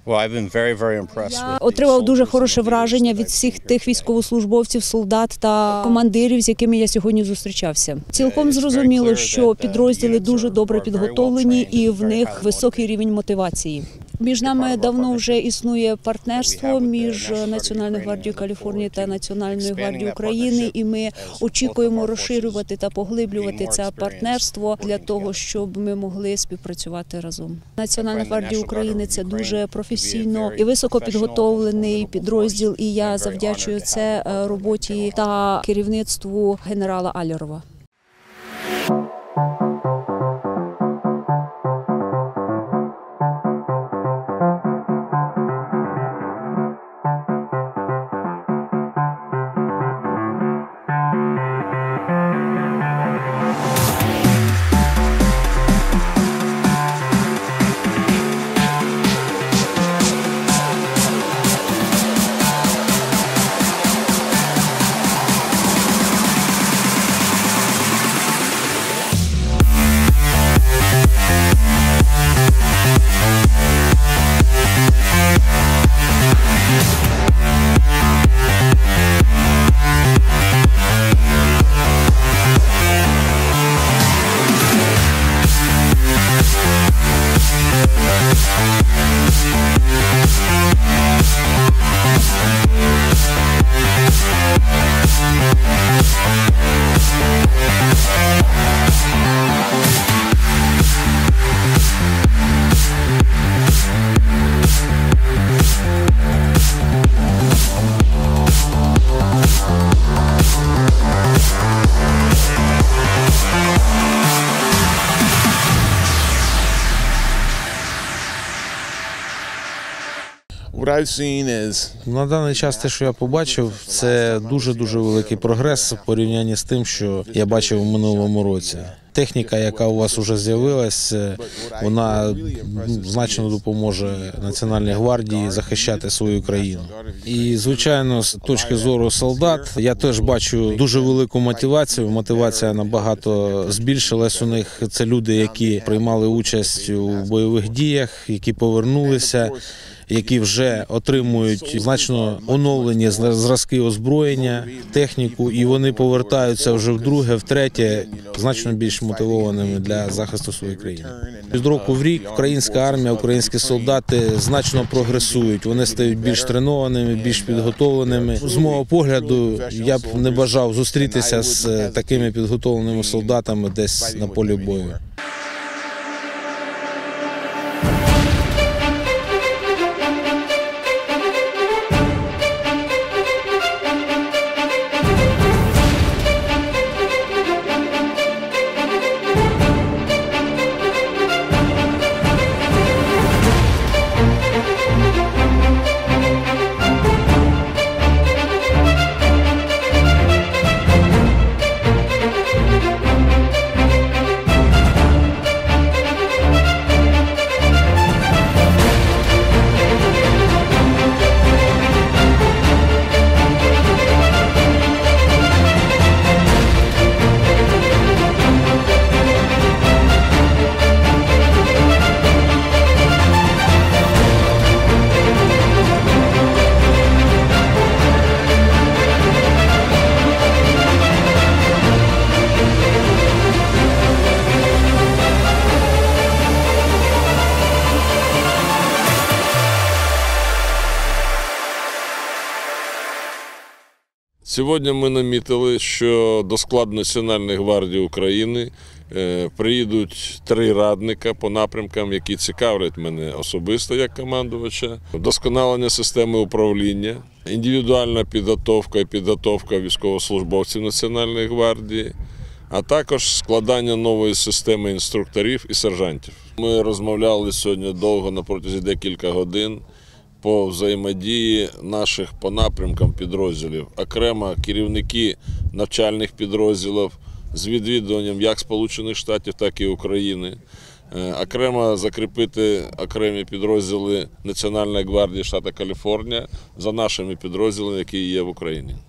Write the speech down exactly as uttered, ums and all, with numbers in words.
Я отримав дуже хороше враження від всіх тих військовослужбовців, солдат та командирів, з якими я сьогодні зустрічався. Цілком зрозуміло, що підрозділи дуже добре підготовлені і в них високий рівень мотивації. Між нами давно вже існує партнерство між Національною гвардією Каліфорнії та Національною гвардією України, і ми очікуємо розширювати та поглиблювати це партнерство для того, щоб ми могли співпрацювати разом. Національна гвардія України – це дуже професійно і високо підготовлений підрозділ, і я завдячую це роботі та керівництву генерала Алєрова. На даний час те, що я побачив, це дуже-дуже великий прогрес в порівнянні з тим, що я бачив у минулому році. Техніка, яка у вас вже з'явилася, вона значно допоможе Національній гвардії захищати свою країну. І, звичайно, з точки зору солдат, я теж бачу дуже велику мотивацію. Мотивація набагато збільшилась у них. Це люди, які приймали участь у бойових діях, які повернулися, які вже отримують значно оновлені зразки озброєння, техніку, і вони повертаються вже вдруге, втретє, значно більш мотивованими для захисту своєї країни. З року в рік українська армія, українські солдати значно прогресують, вони стають більш тренованими, більш підготовленими. З мого погляду, я б не бажав зустрітися з такими підготовленими солдатами десь на полі бою. Сьогодні ми намітили, що до складу Національної гвардії України приїдуть три радника по напрямкам, які цікавлять мене особисто як командувача. Вдосконалення системи управління, індивідуальна підготовка і підготовка військовослужбовців Національної гвардії, а також складання нової системи інструкторів і сержантів. Ми розмовляли сьогодні довго, на протязі декілька годин, по взаємодії наших по напрямкам підрозділів. Окремо керівники навчальних підрозділів з відвідуванням як Сполучених Штатів, так і України. Окремо закріпити окремі підрозділи Національної гвардії штату Каліфорнія за нашими підрозділами, які є в Україні.